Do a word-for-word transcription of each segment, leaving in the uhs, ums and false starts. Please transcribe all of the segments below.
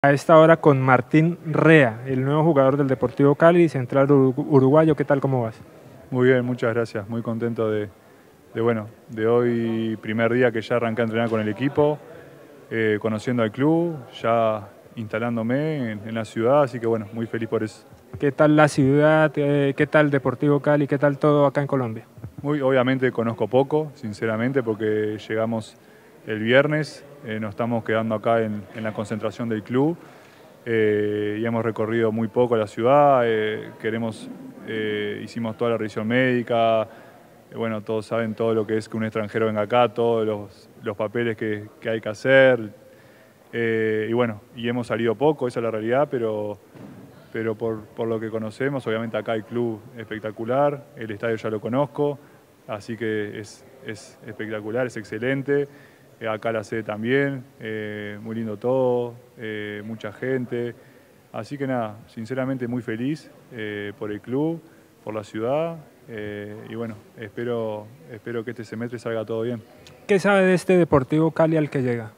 A esta hora con Martín Rea, el nuevo jugador del Deportivo Cali, central uruguayo. ¿Qué tal, cómo vas? Muy bien, muchas gracias. Muy contento de, de, bueno, de hoy, primer día que ya arranqué a entrenar con el equipo, eh, conociendo al club, ya instalándome en, en la ciudad, así que bueno, muy feliz por eso. ¿Qué tal la ciudad? Eh, ¿Qué tal Deportivo Cali? ¿Qué tal todo acá en Colombia? Muy, obviamente conozco poco, sinceramente, porque llegamos el viernes, eh, nos estamos quedando acá en, en la concentración del club eh, y hemos recorrido muy poco la ciudad, eh, queremos, eh, hicimos toda la revisión médica, eh, bueno, todos saben todo lo que es que un extranjero venga acá, todos los, los papeles que, que hay que hacer, eh, y bueno, y hemos salido poco, esa es la realidad, pero... pero por, por lo que conocemos, obviamente acá el club espectacular, el estadio ya lo conozco, así que es, es espectacular, es excelente, eh, acá la sede también, eh, muy lindo todo, eh, mucha gente, así que nada, sinceramente muy feliz eh, por el club, por la ciudad, eh, y bueno, espero, espero que este semestre salga todo bien. ¿Qué sabe de este Deportivo Cali al que llega?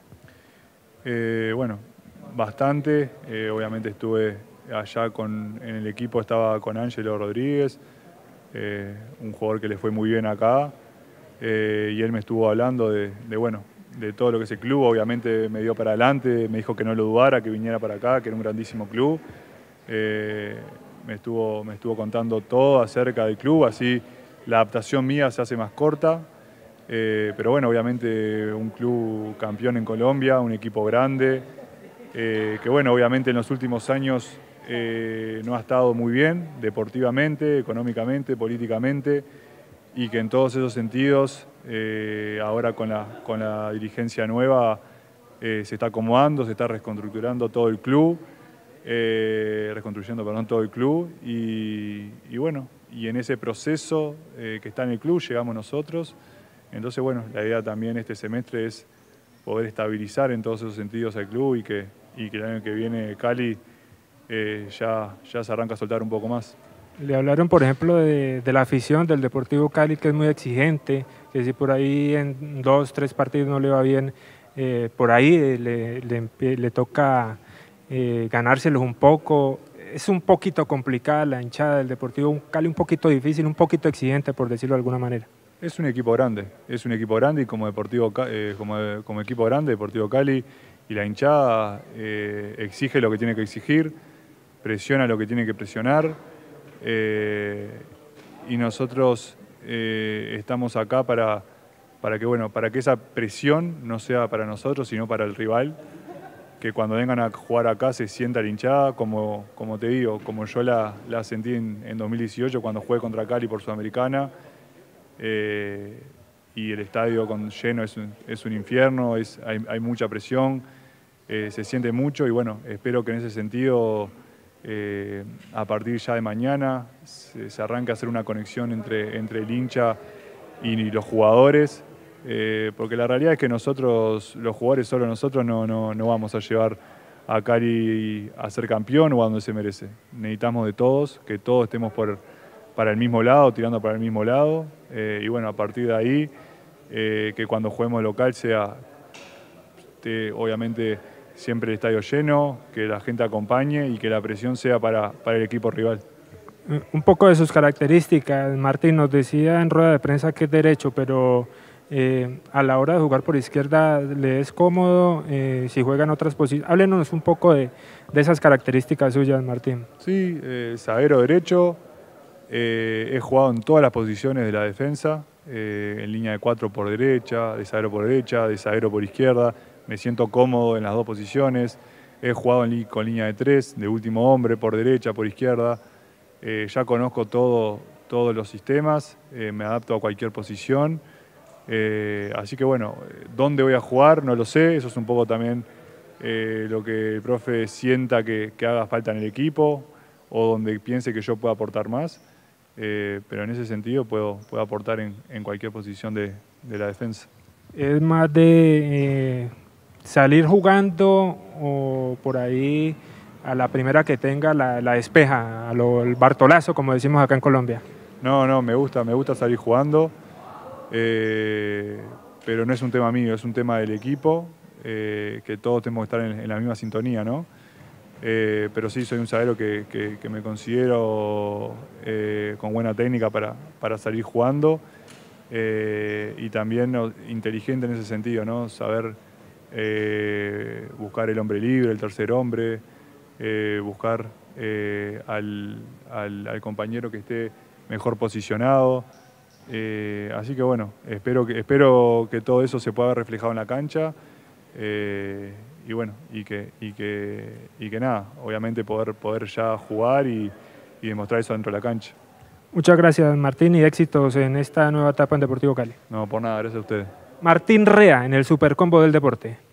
Eh, bueno, bastante, eh, obviamente estuve allá con, en el equipo, estaba con Ángelo Rodríguez, eh, un jugador que le fue muy bien acá, eh, y él me estuvo hablando de, de, bueno, de todo lo que es el club, obviamente me dio para adelante, me dijo que no lo dudara, que viniera para acá, que era un grandísimo club, eh, me, estuvo, me estuvo contando todo acerca del club, así la adaptación mía se hace más corta, eh, pero bueno, obviamente un club campeón en Colombia, un equipo grande, eh, que bueno, obviamente en los últimos años Eh, no ha estado muy bien deportivamente, económicamente, políticamente, y que en todos esos sentidos eh, ahora con la, con la dirigencia nueva eh, se está acomodando, se está reconstructurando todo el club, eh, reconstruyendo perdón, todo el club y, y bueno, y en ese proceso eh, que está en el club llegamos nosotros, entonces bueno, la idea también este semestre es poder estabilizar en todos esos sentidos al club y que, y que el año que viene Cali Eh, ya, ya se arranca a soltar un poco más. Le hablaron, por ejemplo, de, de la afición del Deportivo Cali, que es muy exigente, que si por ahí en dos, tres partidos no le va bien, eh, por ahí eh, le, le, le toca eh, ganárselos un poco. Es un poquito complicada la hinchada del Deportivo Cali, un poquito difícil, un poquito exigente, por decirlo de alguna manera. Es un equipo grande, es un equipo grande y como, Deportivo, eh, como, como equipo grande, Deportivo Cali y la hinchada eh, exige lo que tiene que exigir, presiona lo que tiene que presionar eh, y nosotros eh, estamos acá para, para, que, bueno, para que esa presión no sea para nosotros sino para el rival, que cuando vengan a jugar acá se sienta la hinchada, como, como te digo, como yo la, la sentí en, en dos mil dieciocho cuando jugué contra Cali por Sudamericana, eh, y el estadio con lleno es un, es un infierno, es, hay, hay mucha presión, eh, se siente mucho y bueno, espero que en ese sentido Eh, a partir ya de mañana se, se arranca a hacer una conexión entre, entre el hincha y, y los jugadores, eh, porque la realidad es que nosotros, los jugadores, solo nosotros no, no, no vamos a llevar a Cali a ser campeón o a donde se merece. Necesitamos de todos, que todos estemos por, para el mismo lado, tirando para el mismo lado, eh, y bueno, a partir de ahí, eh, que cuando juguemos local sea, te, obviamente, siempre el estadio lleno, que la gente acompañe y que la presión sea para, para el equipo rival. Un poco de sus características, Martín nos decía en rueda de prensa que es derecho, pero eh, a la hora de jugar por izquierda le es cómodo, eh, si juega en otras posiciones. Háblenos un poco de, de esas características suyas, Martín. Sí, eh, zaguero derecho, eh, he jugado en todas las posiciones de la defensa, eh, en línea de cuatro por derecha, de zaguero por derecha, de zaguero por izquierda. Me siento cómodo en las dos posiciones, he jugado en, con línea de tres, de último hombre, por derecha, por izquierda, eh, ya conozco todo, todos los sistemas, eh, me adapto a cualquier posición, eh, así que bueno, ¿dónde voy a jugar? No lo sé, eso es un poco también eh, lo que el profe sienta que, que haga falta en el equipo o donde piense que yo pueda aportar más, eh, pero en ese sentido puedo, puedo aportar en, en cualquier posición de, de la defensa. Es más de... Eh... salir jugando o por ahí a la primera que tenga la, la despeja, a lo, el Bartolazo, como decimos acá en Colombia. No, no, me gusta, me gusta salir jugando, eh, pero no es un tema mío, es un tema del equipo, eh, que todos tenemos que estar en, en la misma sintonía, ¿no? eh, pero sí soy un zaguero que, que, que me considero eh, con buena técnica para, para salir jugando eh, y también ¿no? inteligente en ese sentido, ¿no? Saber eh, buscar el hombre libre, el tercer hombre, eh, buscar eh, al, al, al compañero que esté mejor posicionado. Eh, así que bueno, espero que, espero que todo eso se pueda ver reflejado en la cancha eh, y bueno, y que, y, que, y que nada, obviamente poder, poder ya jugar y, y demostrar eso dentro de la cancha. Muchas gracias, Martín, y éxitos en esta nueva etapa en Deportivo Cali. No, por nada, gracias a ustedes. Martín Rea en el Supercombo del Deporte.